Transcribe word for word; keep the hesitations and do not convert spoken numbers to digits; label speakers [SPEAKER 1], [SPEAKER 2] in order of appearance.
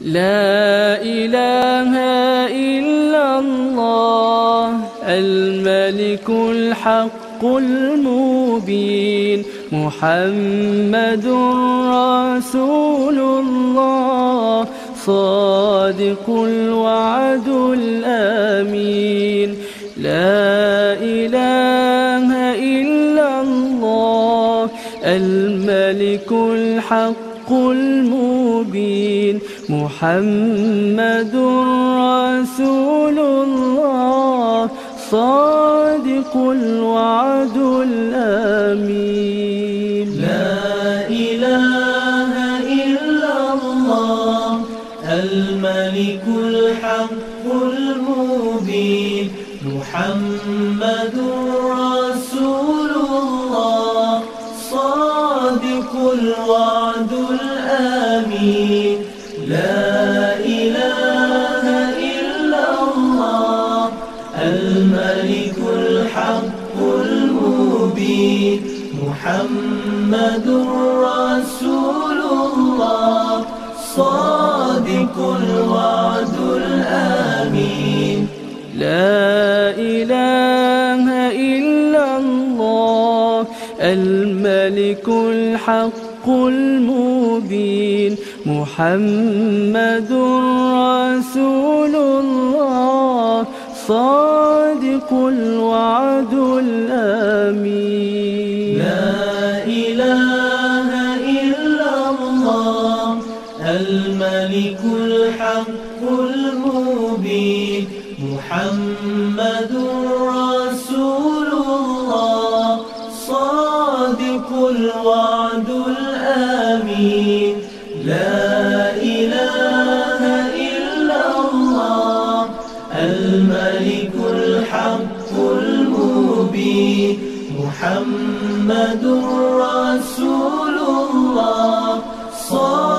[SPEAKER 1] لا إله إلا الله الملك الحق المبين محمد رسول الله صادق الوعد الأمين. لا إله إلا الله الملك الحق المبين محمد رسول الله صادق الوعد الأمين.
[SPEAKER 2] لا إله إلا الله الملك الحق المبين محمد رسول الله صادق الوعد الأمين. لا إله إلا الله الملك الحق المبين محمد رسول الله صادق الوعد الأمين.
[SPEAKER 1] لا إله إلا الله الملك الحق المبين محمد رسول الله صادق الوعد الأمين.
[SPEAKER 2] لا إله إلا الله الملك الحق المبين محمد رسول الله صادق الوعد الأمين. لا إله إلا الله الملك الحق المبين محمد رسول الله صادق